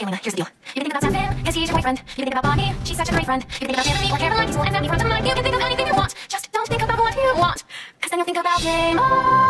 Okay, Lena, here's the deal. You can think about Sam, cause he's your boyfriend. You can think about Bonnie, she's such a great friend. You can think about Tiffany or Caroline, he's will end up from tonight. You can think of anything you want, just don't think about what you want, cause then you'll think about Damon.